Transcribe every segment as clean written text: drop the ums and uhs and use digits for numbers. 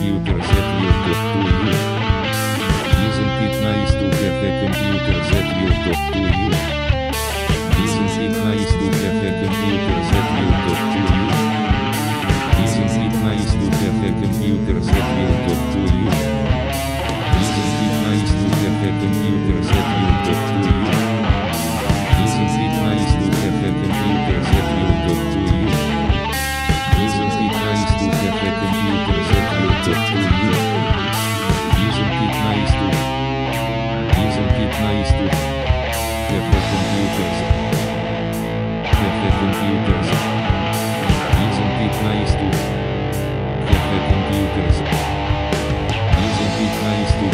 computer that will talk to you? Isn't it nice to have a computer that will talk to you? Isn't it nice to have a computer that will talk to you? Isn't it nice to have a computer that will talk to you? Isn't it nice to have a computer that will talk to you? Isn't it nice to have a computer that will talk to you? Isn't it nice to have a computer that will talk to you? Isn't it nice to have a computer have a computer? Isn't it nice to have a computer? Isn't it nice to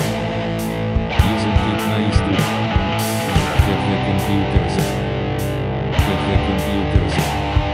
have a computer? Have a computer.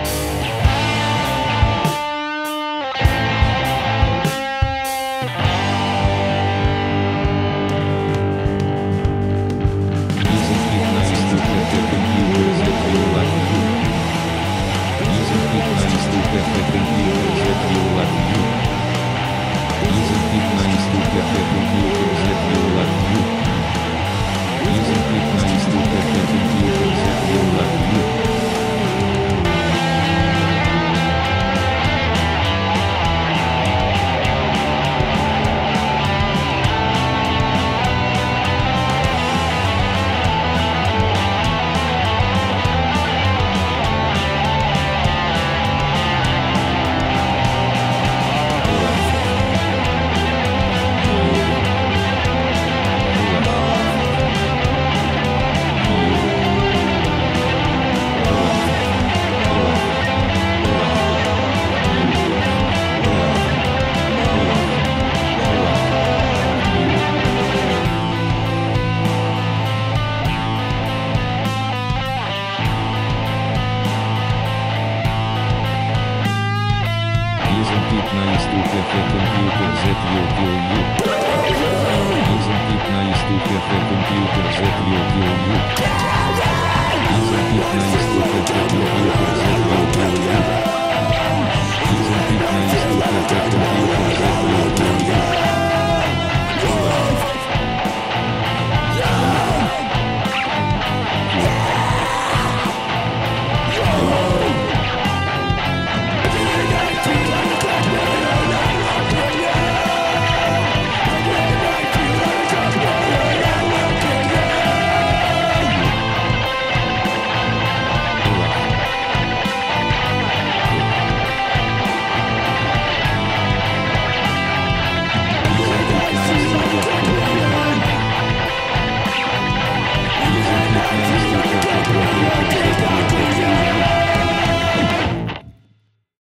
Isn't it nice to have a computer that will kill you? Isn't it nice to have a computer that will kill you? Isn't it nice to have a